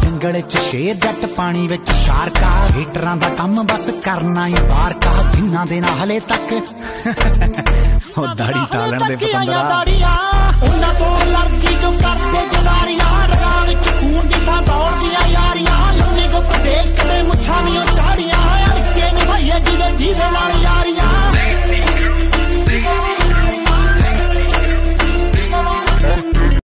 जंगल च शेर जट पानी विच शारका हीटरां दा कम बस करना ही बारका जिन्ना दे ना हले तक ओ दाढ़ी टालन दे पतंदरा उन्हां तो एलर्जी जो करदे गुजारी